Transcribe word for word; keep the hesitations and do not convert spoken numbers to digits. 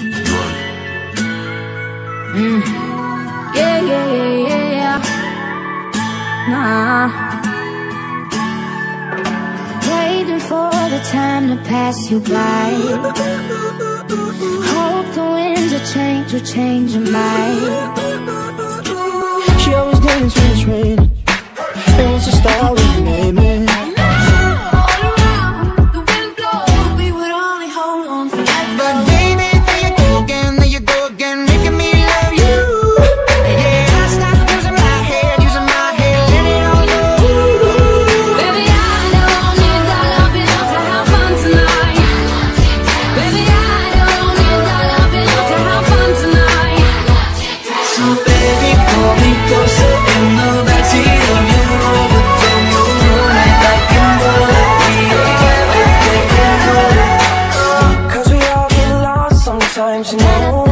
Mm. Yeah, yeah, yeah, yeah, yeah. Nah. Waiting for the time to pass you by. Hope the winds of change will change your mind. She always dance when it's raining, and once it started, we name it. Sometimes, you know.